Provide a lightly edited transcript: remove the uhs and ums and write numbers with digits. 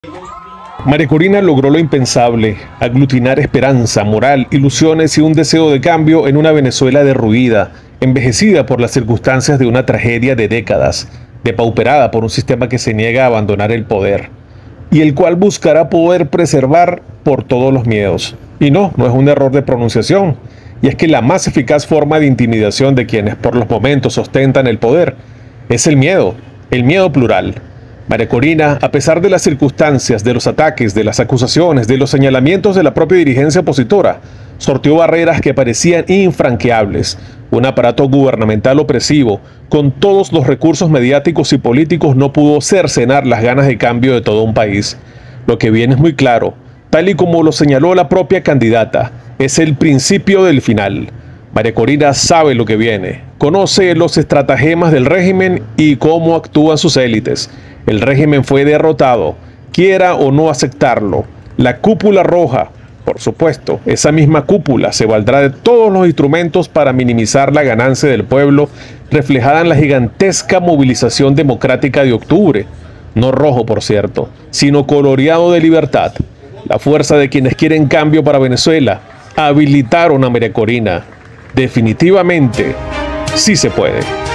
María Corina logró lo impensable, aglutinar esperanza, moral, ilusiones y un deseo de cambio en una Venezuela derruida, envejecida por las circunstancias de una tragedia de décadas, depauperada por un sistema que se niega a abandonar el poder, y el cual buscará poder preservar por todos los miedos. Y no es un error de pronunciación, y es que la más eficaz forma de intimidación de quienes por los momentos ostentan el poder es el miedo plural. María Corina, a pesar de las circunstancias, de los ataques, de las acusaciones, de los señalamientos de la propia dirigencia opositora, sorteó barreras que parecían infranqueables. Un aparato gubernamental opresivo, con todos los recursos mediáticos y políticos, no pudo cercenar las ganas de cambio de todo un país. Lo que viene es muy claro, tal y como lo señaló la propia candidata, es el principio del final. María Corina sabe lo que viene, conoce los estratagemas del régimen y cómo actúan sus élites. El régimen fue derrotado, quiera o no aceptarlo. La cúpula roja, por supuesto, esa misma cúpula se valdrá de todos los instrumentos para minimizar la ganancia del pueblo reflejada en la gigantesca movilización democrática de octubre. No rojo, por cierto, sino coloreado de libertad. La fuerza de quienes quieren cambio para Venezuela habilitaron a María Corina. Definitivamente, sí se puede.